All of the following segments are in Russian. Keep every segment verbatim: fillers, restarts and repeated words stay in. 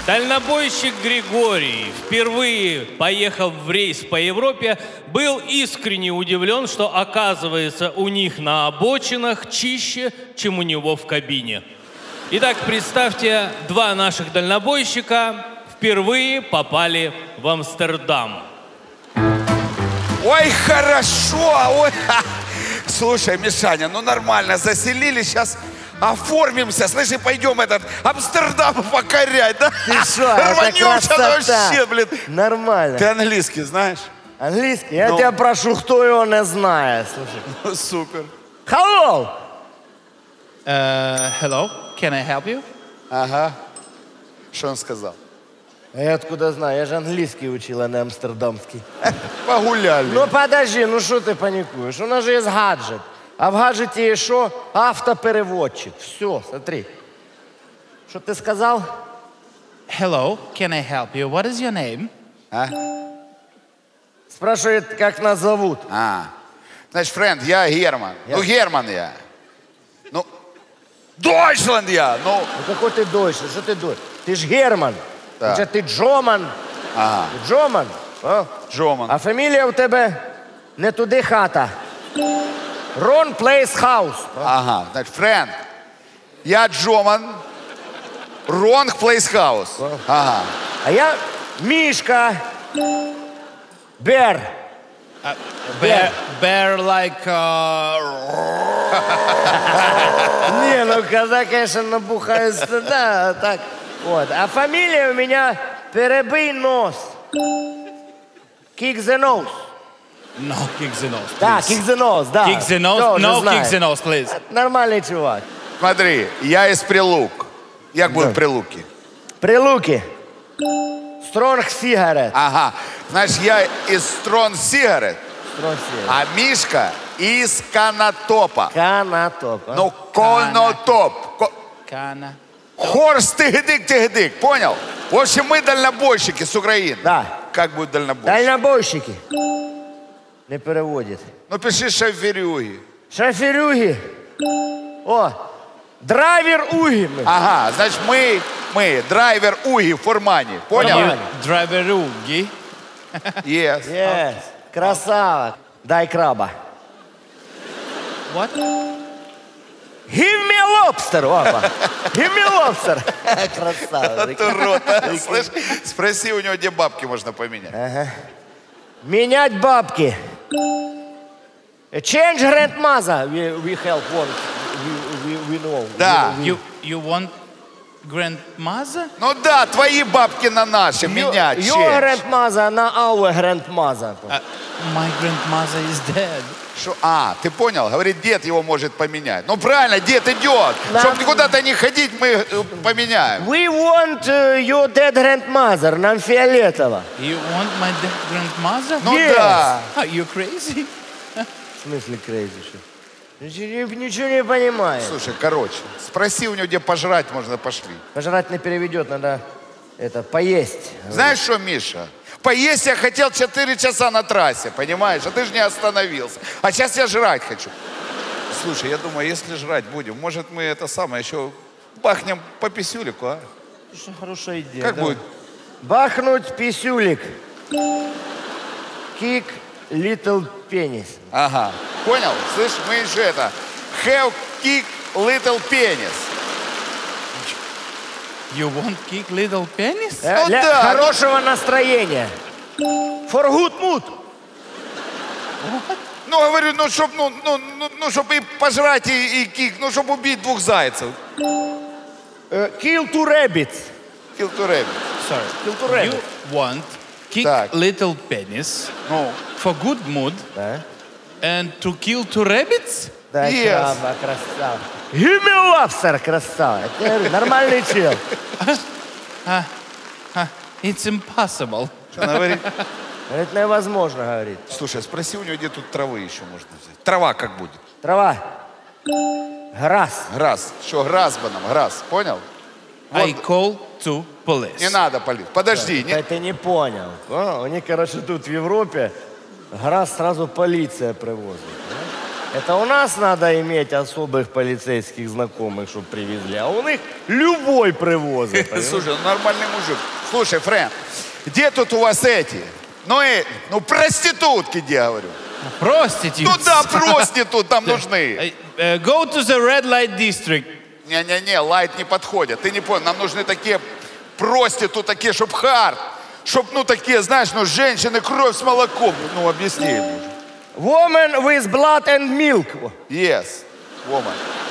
Дальнобойщик Григорий, впервые поехав в рейс по Европе, был искренне удивлен, что, оказывается, у них на обочинах чище, чем у него в кабине. Итак, представьте, два наших дальнобойщика впервые попали в Амстердам. Ой, хорошо! Ой. Слушай, Мишаня, ну нормально, заселили, сейчас оформимся. Слышь, и пойдем этот Амстердам покорять, да? Ты что, это красота. Вообще, блин. Нормально. Ты английский знаешь? Английский? Я ну. тебя прошу, кто его не знает. Слушай. Ну, супер. Hello! Uh, hello, can I help you? Ага. Что он сказал? А я откуда знаю? Я же английский учил, а не амстердамский. Погуляли. Ну подожди, ну что ты паникуешь? У нас же есть гаджет. А в гаджете есть что? Автопереводчик. Все, смотри. Что ты сказал? Hello, can I help you? What is your name? А? Спрашивает, как нас зовут. А. Значит, френд, я Герман. Я... Ну, Герман я. Ну, Дойчланд я. Ну, ну какой ты Дойчланд? Что ты Дойчланд? Ты ж Герман. Да. Значит, ты Джоман. Ага. Ти Джоман. А? Джоман. А фамілія у тебе не туди хата. Рон Плейс Хаус. Ага, значит, френд, я Джоман, Ронг Плейс Хаус. Ага. А я Мишка. Бер. Uh, bear, bear like... Uh... Не, ну когда, конечно, набухается, да, так. Вот. А фамилия у меня Перебий Нос. Kick the nose. No, kick the nose, please. Да, kick the nose, да. Kick the nose? No, kick the nose, please. Нормальный чувак. Смотри, я из Прилук. Як будут да. Прилуки? Прилуки. Strong Cigarette. Ага. Значит, я из Strong Cigarette. Strong Cigarette. А Мишка из Канатопа. Канатопа. Ну, Конотоп. Кана. Хорс тыгдык-тыгдык, понял? В общем, мы дальнобойщики с Украины. Да. Как будут дальнобойщики? Дальнобойщики. Не переводит. Ну, пиши шоферюги. Шоферюги. О, драйвер Уги. Ага, значит, мы, мы, драйвер Уги в Фурмане. Понял? Драйверуги. Yes. Yes. Красава. Дай краба. What? Give me a lobster, опа. Give me a lobster. Красава. Вот урод, а? Слышь, спроси у него, где бабки можно поменять. Ага. Менять бабки. Change grandmother. We, we help one. We, we, we know. Да. We, we... You, you want grandmother? Ну да, твои бабки на наши менять. Your grandmother на our grandmother. Uh, my grandmother is dead. Шо? А, ты понял? Говорит, дед его может поменять. Ну правильно, дед идет. Нам... Чтобы никуда-то не ходить, мы поменяем. We want uh, your dead grandmother. Нам фиолетово. You want my dead grandmother? Ну yes. да. Are you crazy? В смысле crazy? Что? Ничего, ничего не понимаю. Слушай, короче, спроси у него, где пожрать можно, пошли. Пожрать не переведет, надо это, поесть. Знаешь что, Миша? Поесть я хотел четыре часа на трассе, понимаешь? А ты же не остановился. А сейчас я жрать хочу. Слушай, я думаю, если жрать будем, может мы это самое еще бахнем по писюлику, а? Что хорошая идея. Как да. будет? Бахнуть писюлик. Kick little penis. Ага. Понял? Слышь, мы еще это... Have kick little penis. You want kick little penis? Э, для да. хорошего настроения. For good mood. Ну, говорю, ну, чтоб, ну, ну, ну, ну, чтоб и пожрать, и, и кик, ну, чтоб убить двух зайцев. Uh, kill two rabbits. Kill to rabbit. Sorry. Kill to rabbit. You want kick Так. little penis Ну, for good mood Да. and to kill two rabbits? Да, Yes. краба, красава. Give me a lobster, красава. Я говорю, нормальный чел. It's impossible. что она говорит? Это невозможно, говорит. Слушай, спроси у него, где тут травы еще можно взять. Трава как будет? Трава. Грас. Грас. Что, грасбаном, грас. Понял? I call to police. Не надо полить. Подожди. Да, Не... ты не понял. О, у них, короче, тут в Европе грас сразу полиция привозит. Это у нас надо иметь особых полицейских знакомых, чтобы привезли, а у них любой привозит. Слушай, ну нормальный мужик. Слушай, Фрэн, где тут у вас эти? Ну, э, ну проститутки, где, я говорю. Prostitutes. Ну да, проститут там нужны. Uh, uh, go to the red light district. Не-не-не, лайт не подходит. Ты не понял, нам нужны такие проститут, такие, чтоб хард. Чтоб, ну, такие, знаешь, ну, женщины, кровь с молоком. Ну, объясни ему. Woman with blood and milk. Yes, woman.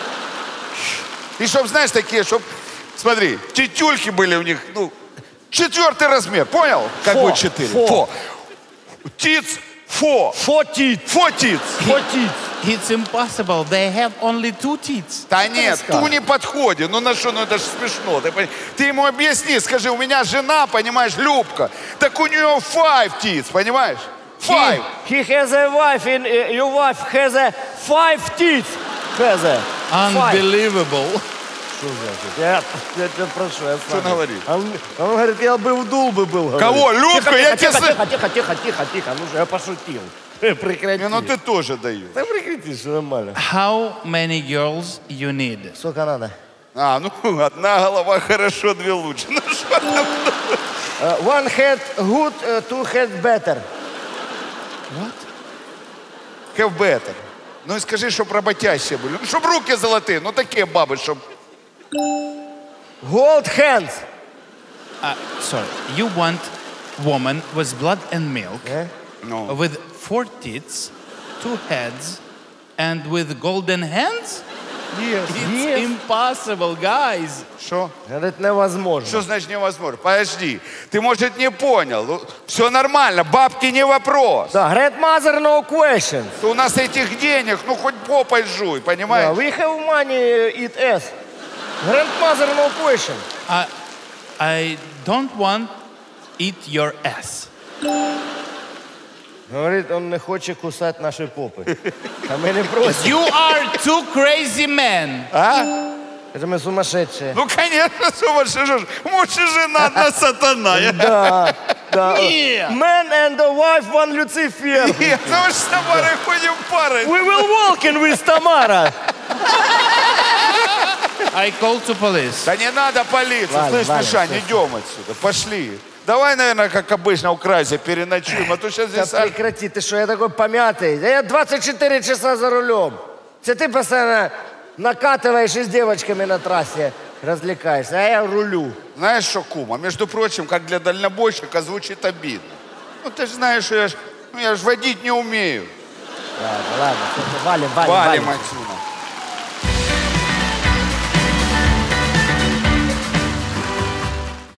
И чтоб, знаешь, такие, чтоб, смотри, тетюльки были у них, ну, четвертый размер, понял? Как Фо, будет четыре? фо. Фо. Тиц, фо. Фотит. Фотиц. Фотит. It's impossible. They have only two teeth. Да нет, сказал? ту не подходит. Ну на что, ну это же смешно. Ты, пон- ты ему объясни, скажи, у меня жена, понимаешь, Любка. Так у нее five teeth, понимаешь? Five. He, he has a wife, in, uh, your wife has a five teeth. Has a five. Unbelievable. Что значит? Я, я тебя прошу, я Что он говорит? Он, он говорит, я бы в дул бы был. Кого? Говорит. Любка, Тихо, я тихо, тебе... тихо, с- тихо, тихо, тихо, тихо, ну же, я пошутил. Прекрати. Не, ну ты тоже даешь. Да прекрати, все нормально. How many girls you need? Сколько надо? А, ну одна голова хорошо, две лучше. Ну что там? Uh, one head good, uh, two head better. Have better. Ну и скажи, чтоб работящие были. Ну, чтоб руки золотые, ну такие бабы, чтоб... Gold hands. Uh, sorry. You want woman with blood and milk, Eh? Ну. with four teeth, two heads, and with golden hands? Yes. It's Yes. impossible, guys. Что? Говорит, невозможно. Что значит невозможно? Подожди, ты, может, не понял. Все нормально, бабки не вопрос. Да, grandmother, no questions. У нас этих денег, ну хоть попой жуй, Да, понимаешь? we have money, eat ass. Grandmother, no question. I, I don't want eat your ass. Говорит, он не хоче кусать наши попы. А мы не просим. You are two crazy men. А? Это мы сумасшедшие. Ну, конечно, сумасшедший. Муж и жена, одна сатана. Да, да. Нет. Man and a wife, one Lucifer. Нет, ну мы с Тамарой ходим парой. We will walk in with Tamara. I call to police. Да не надо полицию. Валя, Слышь, Валя, Мишань, слышь. идем отсюда, пошли. Давай, наверное, как обычно, у Кразе переночуем, а то сейчас Да здесь... прекрати, ты что, я такой помятый. Да я двадцать четыре часа за рулем. Це ты постоянно накатываешь и с девочками на трассе развлекаешься, а я рулю. Знаешь что, кума, между прочим, как для дальнобойщика звучит обидно. Ну, ты же знаешь, что я ж, ну, я ж водить не умею. Ладно, ладно, все, валим, валим, Валим валим. отсюда.